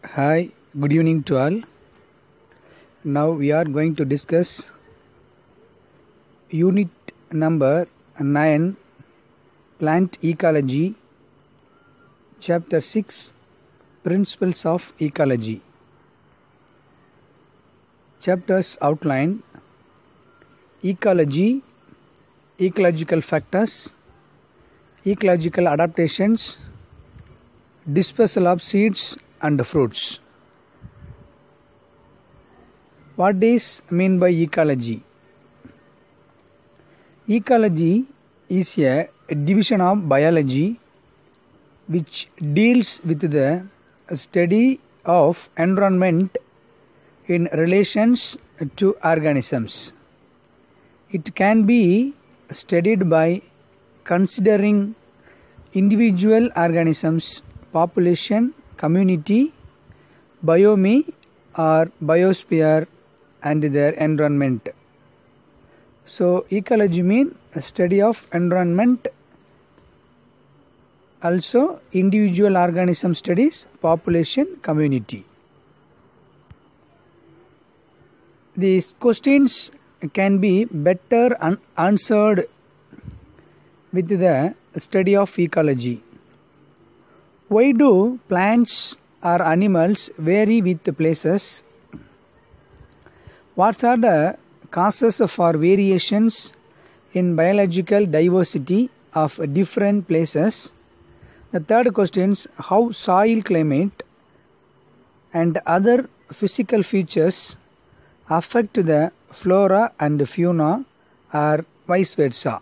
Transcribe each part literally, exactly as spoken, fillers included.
Hi, good evening to all. Now we are going to discuss unit number nine, Plant Ecology, Chapter six, Principles of Ecology. Chapters outline: Ecology, Ecological Factors, Ecological Adaptations, Dispersal of Seeds and Fruits. What is meant by ecology? Ecology is a division of biology which deals with the study of environment in relations to organisms. It can be studied by considering individual organisms, population, community, biome or biosphere and their environment. So ecology means a study of environment, also individual organism studies, population, community. These questions can be better un- answered with the study of ecology. Why do plants or animals vary with the places? What are the causes for variations in biological diversity of different places? The third question is how soil climate and other physical features affect the flora and fauna or vice versa.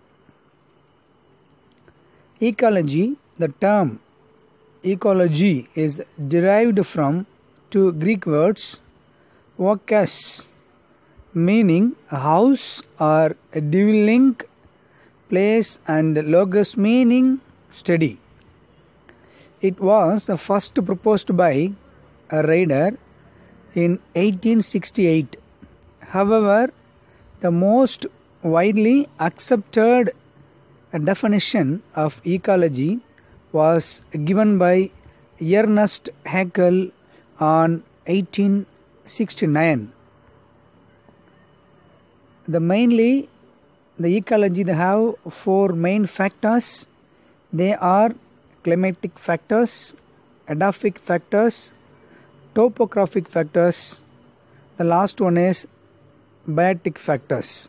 Ecology, the term ecology is derived from two Greek words, oikos, meaning house or dwelling place, and logos, meaning study. It was first proposed by a writer in eighteen sixty-eight. However, the most widely accepted definition of ecology was given by Ernst Haeckel on eighteen sixty-nine. The mainly the ecology they have four main factors. They are climatic factors, edaphic factors, topographic factors. The last one is biotic factors.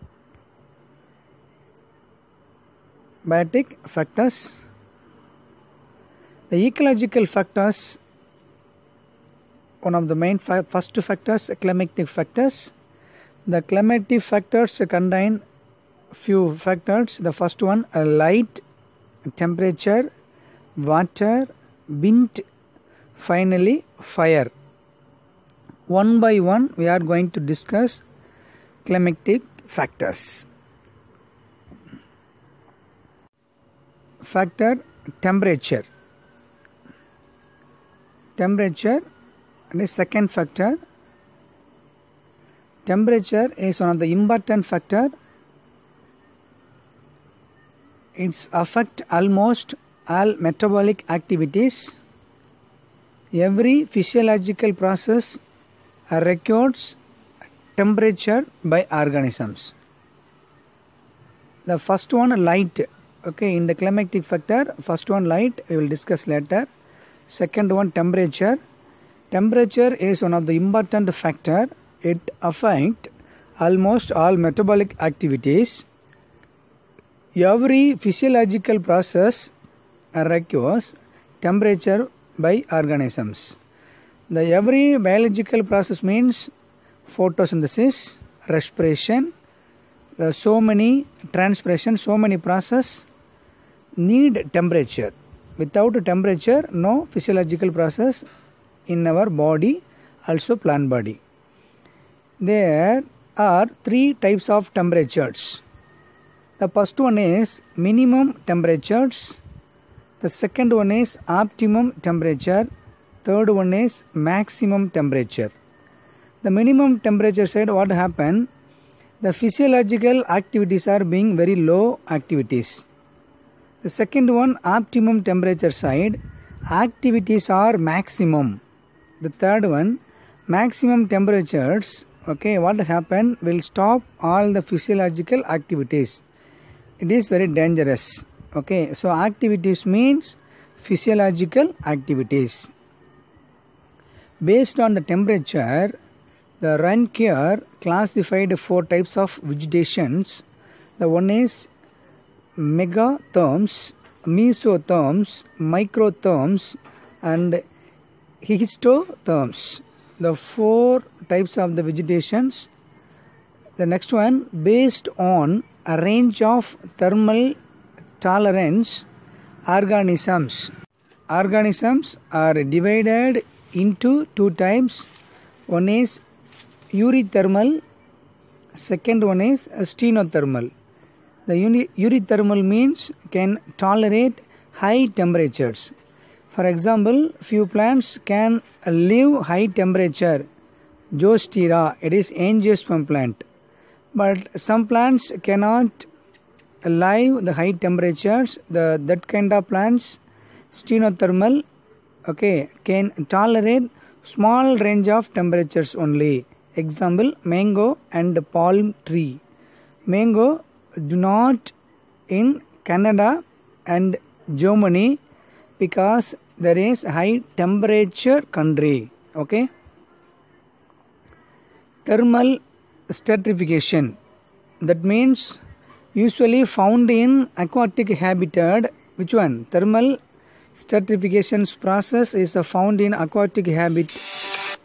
Biotic factors. The ecological factors, one of the main fa- first two factors, climatic factors. The climatic factors contain few factors. The first one, uh, light, temperature, water, wind, finally fire. One by one we are going to discuss climatic factors. Factor temperature. Temperature and the second factor. Temperature is one of the important factor. It affects almost all metabolic activities. Every physiological process records temperature by organisms. The first one, light. Okay, in the climatic factor, first one light, we will discuss later. Second one, temperature. Temperature is one of the important factor. It affects almost all metabolic activities. Every physiological process requires temperature by organisms. The every biological process means photosynthesis, respiration, the so many transpiration, so many process need temperature. Without temperature, no physiological process in our body, also plant body. There are three types of temperatures. The first one is minimum temperatures. The second one is optimum temperature. Third one is maximum temperature. The minimum temperature side, what happened? The physiological activities are being very low activities. The second one, optimum temperature side, activities are maximum. The third one, maximum temperatures, okay, what happen will stop all the physiological activities. It is very dangerous. Okay, so activities means physiological activities. Based on the temperature, the Reinkehr classified four types of vegetations. The one is megatherms, mesotherms, microtherms, and histotherms. The four types of the vegetations. The next one, based on a range of thermal tolerance, organisms. Organisms are divided into two types. One is eurythermal, second one is stenothermal. The eurythermal means can tolerate high temperatures. For example, few plants can live high temperature. Zostera, it is angiosperm plant. But some plants cannot live the high temperatures. The that kind of plants, stenothermal, okay, can tolerate small range of temperatures only. Example, mango and palm tree. Mango do not in Canada and Germany because there is high temperature country. Okay. Thermal stratification, that means usually found in aquatic habitat. Which one? Thermal stratification process is found in aquatic habitat.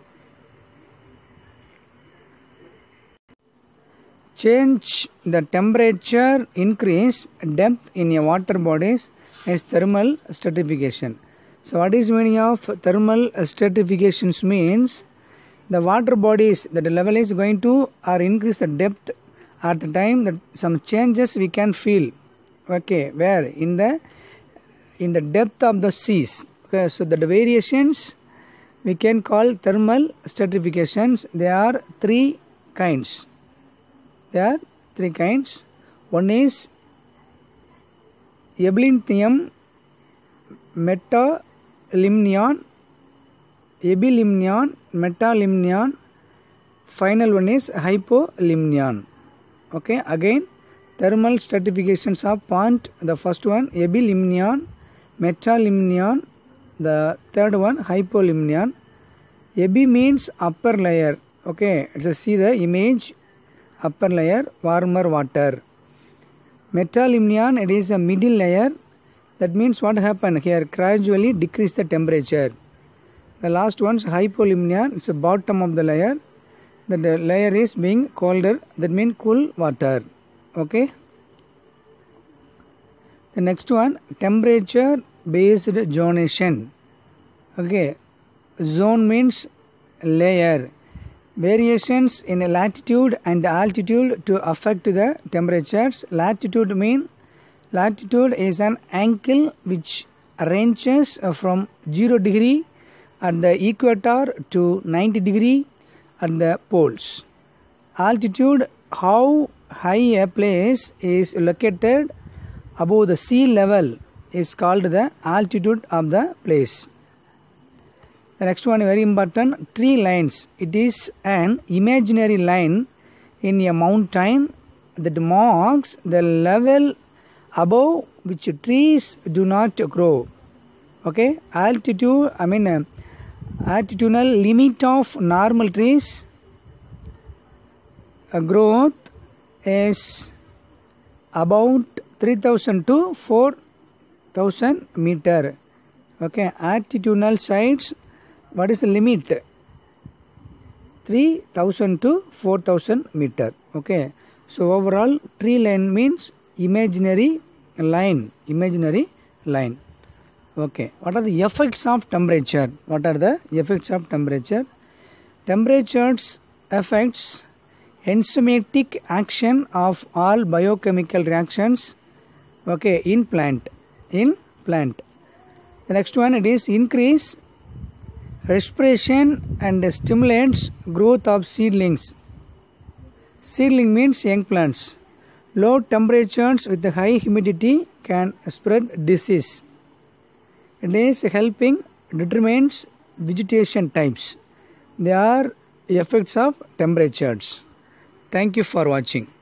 Change the temperature, increase depth in a water bodies is thermal stratification. So what is meaning of thermal stratifications means the water bodies, that the level is going to or increase the depth at the time that some changes we can feel. Okay, where in the in the depth of the seas. Okay, so the variations we can call thermal stratifications. There are three kinds. There are three kinds. One is ebilinthium, metalimnion, ebilimnion, metalimnion. Final one is hypolimnion. Okay, again thermal stratifications of pond. The first one ebilimnion, metalimnion. The third one hypolimnion. Ebi means upper layer. Okay, let's see the image. Upper layer, warmer water. Metalimnion, it is a middle layer. That means what happened here? Gradually decrease the temperature. The last one's hypolimnion, it's the bottom of the layer. The layer is being colder. That means cool water. Okay. The next one, temperature based zonation. Okay. Zone means layer. Variations in latitude and altitude to affect the temperatures. Latitude mean latitude is an angle which ranges from zero degree at the equator to ninety degree at the poles. Altitude, how high a place is located above the sea level is called the altitude of the place. The next one is very important, tree lines. It is an imaginary line in a mountain that marks the level above which trees do not grow. Okay, altitude, I mean uh, altitudinal limit of normal trees uh, growth is about three thousand to four thousand meter. Okay, altitudinal sides, what is the limit? three thousand to four thousand meter. Okay, so overall tree line means imaginary line, imaginary line. Okay, what are the effects of temperature? What are the effects of temperature? Temperatures affects enzymatic action of all biochemical reactions. Okay, in plant, in plant. The next one, it is increase respiration and stimulates growth of seedlings. Seedling means young plants. Low temperatures with high humidity can spread disease. It is helping, determines vegetation types. They are effects of temperatures. Thank you for watching.